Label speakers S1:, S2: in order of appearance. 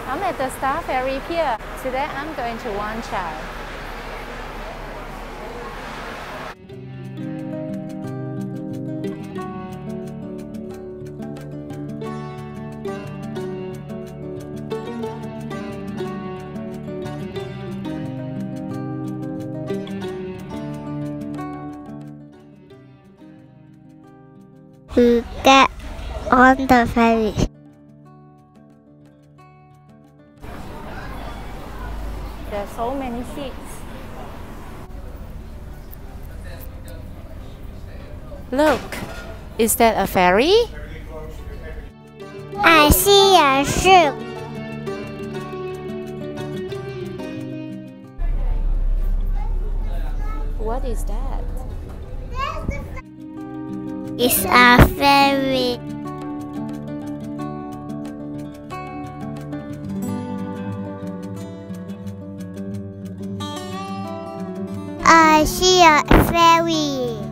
S1: I'm at the Star Ferry pier. Today I'm going to Wanchai.
S2: To get on the ferry.
S1: There are so many seats. Look, is that a ferry?
S2: I see a ship.
S1: What is that?
S2: It's a ferry. I see a ferry.